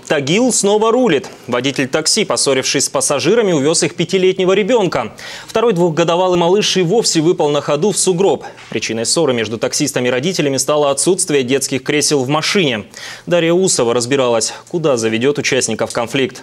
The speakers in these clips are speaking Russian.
Тагил снова рулит. Водитель такси, поссорившись с пассажирами, увез их 5-летнего ребенка. Второй двухгодовалый малыш и вовсе выпал на ходу в сугроб. Причиной ссоры между таксистом и родителями стало отсутствие детских кресел в машине. Дарья Усова разбиралась, куда заведет участников конфликт.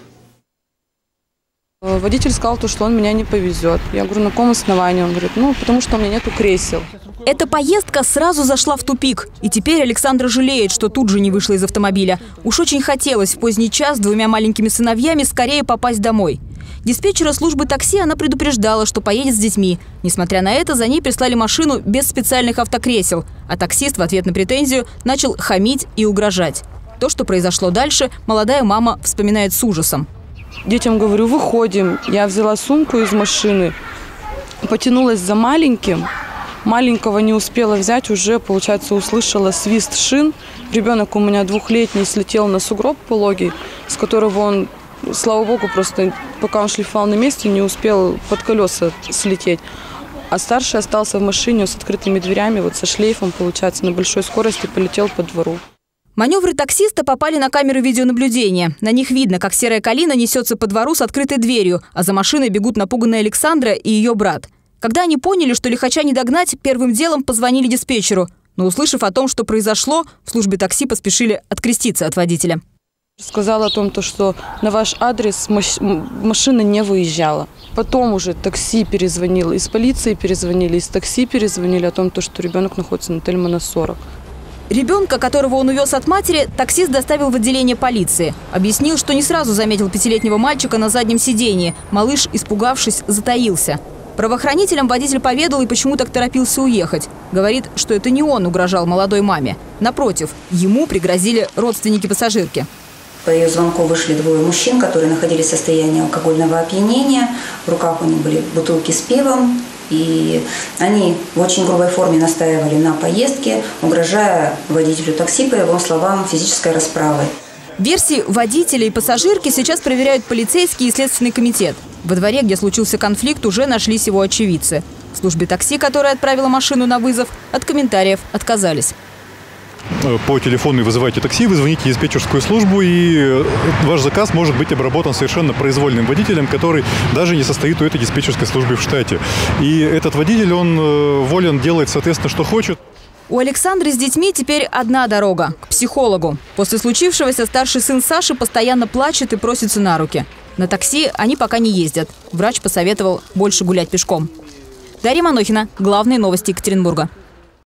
Водитель сказал, что он меня не повезет. Я говорю, на каком основании? Он говорит, потому что у меня нету кресел. Эта поездка сразу зашла в тупик. И теперь Александра жалеет, что тут же не вышла из автомобиля. Уж очень хотелось в поздний час с 2 маленькими сыновьями скорее попасть домой. Диспетчера службы такси она предупреждала, что поедет с детьми. Несмотря на это, за ней прислали машину без специальных автокресел. А таксист в ответ на претензию начал хамить и угрожать. То, что произошло дальше, молодая мама вспоминает с ужасом. Детям говорю, выходим. Я взяла сумку из машины, потянулась за маленьким. Маленького не успела взять, уже, получается, услышала свист шин. Ребенок у меня 2-летний слетел на сугроб пологий, с которого он, слава богу, просто пока он шлифовал на месте, не успел под колеса слететь. А старший остался в машине с открытыми дверями, со шлейфом, получается, на большой скорости полетел по двору. Маневры таксиста попали на камеры видеонаблюдения. На них видно, как серая калина несется по двору с открытой дверью, а за машиной бегут напуганная Александра и ее брат. Когда они поняли, что лихача не догнать, первым делом позвонили диспетчеру. Но, услышав о том, что произошло, в службе такси поспешили откреститься от водителя. Сказала о том, что на ваш адрес машина не выезжала. Потом уже такси перезвонило, из полиции перезвонили, из такси перезвонили о том, что ребенок находится на Тельмана 40. Ребенка, которого он увез от матери, таксист доставил в отделение полиции. Объяснил, что не сразу заметил 5-летнего мальчика на заднем сидении. Малыш, испугавшись, затаился. Правоохранителям водитель поведал и почему так торопился уехать. Говорит, что это не он угрожал молодой маме. Напротив, ему пригрозили родственники пассажирки. По ее звонку вышли 2 мужчин, которые находились в состоянии алкогольного опьянения. В руках у них были бутылки с пивом. И они в очень грубой форме настаивали на поездке, угрожая водителю такси, по его словам, физической расправой. Версии водителя и пассажирки сейчас проверяют полицейский и следственный комитет. Во дворе, где случился конфликт, уже нашлись его очевидцы. В службе такси, которая отправила машину на вызов, от комментариев отказались. По телефону вызывайте такси, вы звоните в диспетчерскую службу, и ваш заказ может быть обработан совершенно произвольным водителем, который даже не состоит у этой диспетчерской службы в штате. И этот водитель, он волен делать, соответственно, что хочет. У Александры с детьми теперь одна дорога – к психологу. После случившегося старший сын Саши постоянно плачет и просится на руки. На такси они пока не ездят. Врач посоветовал больше гулять пешком. Дарья Манохина. Главные новости Екатеринбурга.